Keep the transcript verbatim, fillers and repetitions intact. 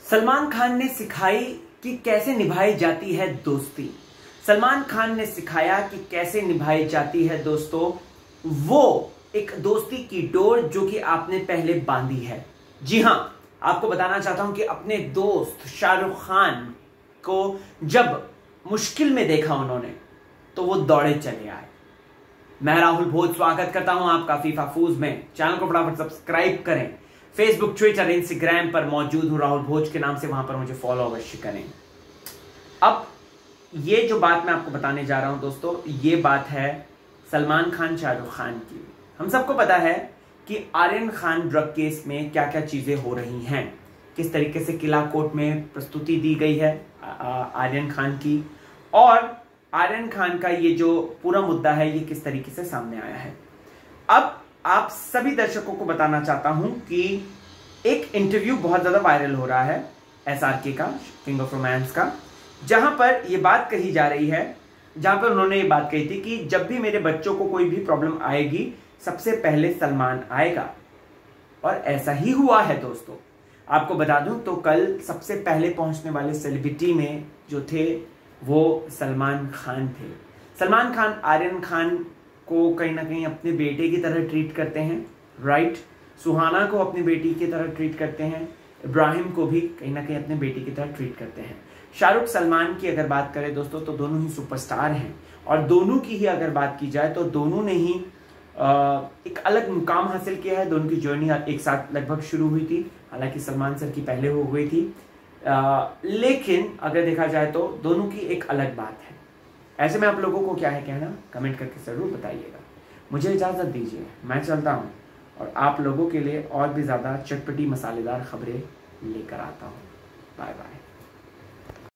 सलमान खान ने सिखाई कि कैसे निभाई जाती है दोस्ती। सलमान खान ने सिखाया कि कैसे निभाई जाती है दोस्तों वो एक दोस्ती की डोर जो कि आपने पहले बांधी है। जी हां, आपको बताना चाहता हूं कि अपने दोस्त शाहरुख खान को जब मुश्किल में देखा उन्होंने तो वो दौड़े चले आए। मैं राहुल भोज स्वागत करता हूं आपका फीफा फूज में। चैनल को फटाफट सब्सक्राइब करें। फेसबुक, ट्विटर, इंस्टाग्राम पर मौजूद हूं राहुल भोज के नाम से, वहां पर मुझे फॉलो अवश्य करें। अब ये जो बात मैं आपको बताने जा रहा हूं दोस्तों, ये बात है सलमान खान शाहरुख खान की। हम सबको पता है कि आर्यन खान ड्रग केस में क्या क्या चीजें हो रही हैं, किस तरीके से किला कोर्ट में प्रस्तुति दी गई है आर्यन खान की, और आर्यन खान का ये जो पूरा मुद्दा है ये किस तरीके से सामने आया है। अब आप सभी दर्शकों को बताना चाहता हूं कि एक इंटरव्यू बहुत ज्यादा वायरल हो रहा है एसआरके का, किंग ऑफ रोमांस का, जहां पर यह बात कही जा रही है, जहां पर उन्होंने ये बात कही थी कि जब भी मेरे बच्चों को कोई भी प्रॉब्लम आएगी सबसे पहले सलमान आएगा। और ऐसा ही हुआ है दोस्तों। आपको बता दूं तो कल सबसे पहले पहुंचने वाले सेलिब्रिटी में जो थे वो सलमान खान थे। सलमान खान आर्यन खान को कहीं ना कहीं अपने बेटे की तरह ट्रीट करते हैं, राइट। सुहाना को अपनी बेटी की तरह ट्रीट करते हैं, इब्राहिम को भी कहीं ना कहीं अपने बेटी की तरह ट्रीट करते हैं। शाहरुख सलमान की अगर बात करें दोस्तों तो दोनों ही सुपरस्टार हैं, और दोनों की ही अगर बात की जाए तो दोनों ने ही आ, एक अलग मुकाम हासिल किया है। दोनों की जर्नी एक साथ लगभग शुरू हुई थी, हालांकि सलमान सर की पहले हो गई थी, आ, लेकिन अगर देखा जाए तो दोनों की एक अलग बात है। ऐसे में आप लोगों को क्या है कहना, कमेंट करके जरूर बताइएगा। मुझे इजाजत दीजिए, मैं चलता हूँ और आप लोगों के लिए और भी ज्यादा चटपटी मसालेदार खबरें लेकर आता हूँ। Bye bye.